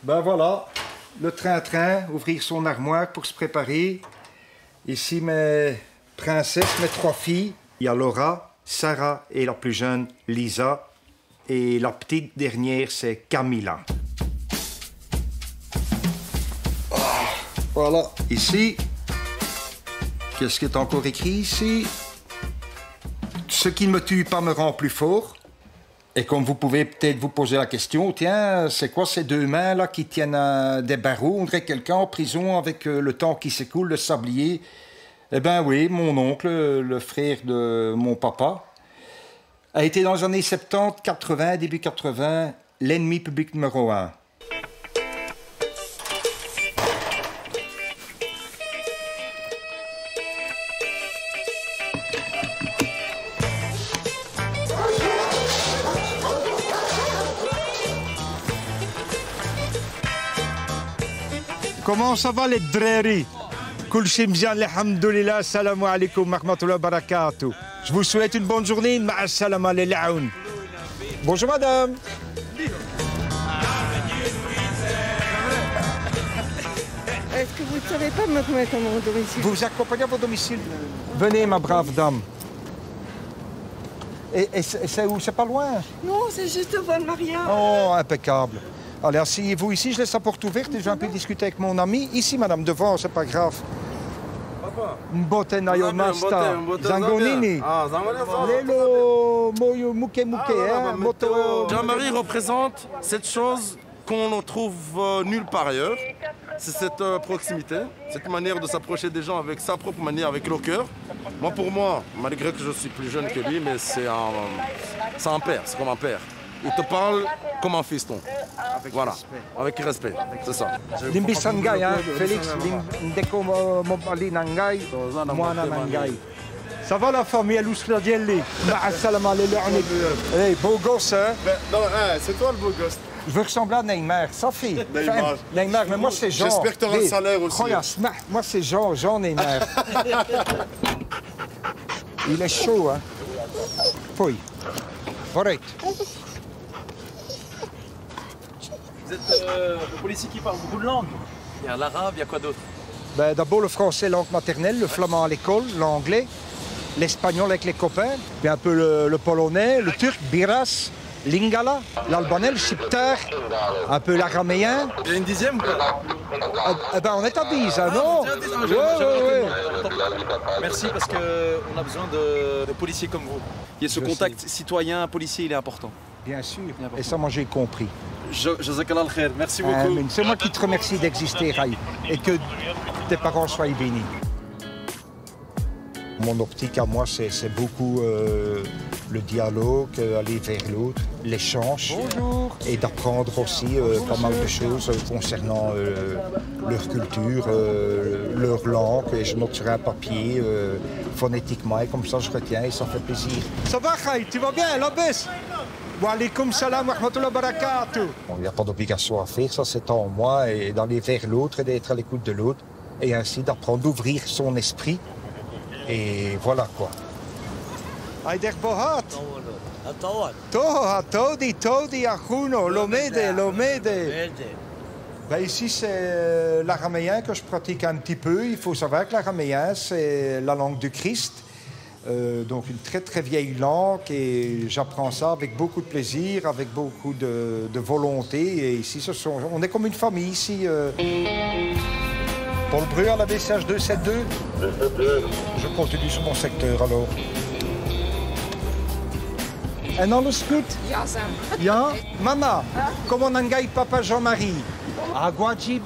Ben voilà, le train-train, ouvrir son armoire pour se préparer. Ici, mes princesses, mes 3 filles. Il y a Laura, Sarah et la plus jeune, Lisa. Et la petite dernière, c'est Camilla. Voilà, ici. Qu'est-ce qui est encore écrit ici? Ce qui ne me tue pas me rend plus fort. Et comme vous pouvez peut-être vous poser la question, tiens, c'est quoi ces 2 mains-là qui tiennent des barreaux? On dirait quelqu'un en prison avec le temps qui s'écoule, le sablier. Eh bien oui, mon oncle, le frère de mon papa, a été dans les années 70, 80, début 80, l'ennemi public numéro 1. Comment ça va les drari? Kul shimjan, alhamdoulilah, salam alaikum, rahmatullah barakatuh. Je vous souhaite une bonne journée, ma'assalama les laoun. Bonjour madame. Est-ce que vous ne savez pas me mettre à mon domicile? Vous accompagnez à votre domicile? Venez ma brave dame. Et c'est où? C'est pas loin? Non, c'est juste devant le mariage. Oh, impeccable. Allez, asseyez-vous ici, je laisse la porte ouverte et je vais un peu discuter avec mon ami. Ici, madame, devant, c'est pas grave. Mbote nayo masta. Zangonini. Ah, Zangonini. Lelo moyo muke muke, hein. Moto. Jean-Marie représente cette chose qu'on ne trouve nulle part ailleurs. C'est cette proximité, cette manière de s'approcher des gens avec sa propre manière, avec le cœur. Moi, pour moi, malgré que je suis plus jeune que lui, mais c'est un père, c'est comme un père. Il te parle comme un fiston. Voilà, avec respect, c'est ça. Limbi Sangai, hein, Félix, Ndeko Mobali Nangai, Moana Nangai. Ça va la famille Alousradielli? Ma'assalama les la'ouni. Hey, beau gosse, hein? Non, c'est toi le beau gosse. Je veux ressembler à Neymar, ça fait. Neymar, mais moi c'est Jean. J'espère que tu auras le salaire aussi. Moi c'est Jean Neymar. Il est chaud, hein? Fouille. Correct. Vous êtes le policier qui parle beaucoup de langues. Il y a l'arabe, il y a quoi d'autre? Ben, d'abord le français, langue maternelle, le flamand à l'école, l'anglais, l'espagnol avec les copains, puis un peu le polonais, le turc, biras, lingala, l'albanais, le shiptar, un peu l'araméen. Il y a une 10e ou quoi? Eh ben, on est à 10, hein, non? Ouais. Merci parce qu'on a besoin de policiers comme vous. Il y a ce contact citoyen-policier, il est important. Bien sûr, et ça, moi j'ai compris. Jazakallah al-khair, merci beaucoup. C'est moi qui te remercie d'exister, Raï, et que tes parents soient bénis. Mon optique à moi, c'est beaucoup le dialogue, aller vers l'autre, l'échange. Et d'apprendre aussi pas mal de choses concernant leur culture, leur langue. Et je note sur un papier phonétiquement, et comme ça je retiens et ça fait plaisir. Ça va, Raï? Tu vas bien, la baisse? Wa alaykoum salam wa rahmatullah barakatuh. Il n'y a pas d'obligation à faire, ça c'est en moi, et d'aller vers l'autre et d'être à l'écoute de l'autre. Et ainsi d'apprendre, d'ouvrir son esprit. Et voilà quoi. Aider Bohat. Toha, Todi, Achuno, Lomede. Ben ici c'est l'araméen que je pratique un petit peu. Il faut savoir que l'araméen c'est la langue du Christ. Donc une très très vieille langue et j'apprends ça avec beaucoup de plaisir, avec beaucoup de volonté. Et ici, on est comme une famille ici. Paul Bru à la BCH 272. Je continue sur mon secteur alors. En alles goed? Ja, Sam. Ja? Mama, comment nangai papa Jean-Marie? Aguaji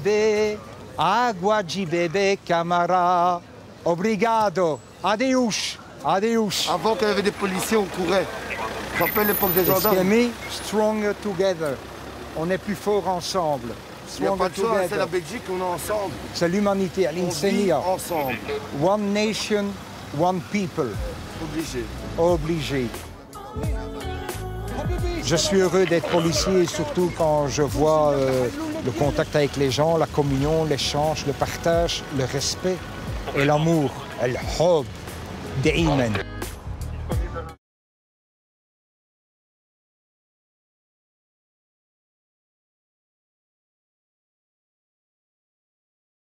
bébé, camara. Obrigado. Adeus. Avant qu'il y avait des policiers, on courait. Je me rappelle l'époque des gendarmes. Exclamez, stronger together. On est plus fort ensemble. Il n'y a pas de choix, c'est la Belgique, on est ensemble. C'est l'humanité, à On vit l'insenia. ensemble. One nation, one people. Obligé. Je suis heureux d'être policier, surtout quand je vois le contact avec les gens, la communion, l'échange, le partage, le respect et l'amour. El-Hob, Deimen.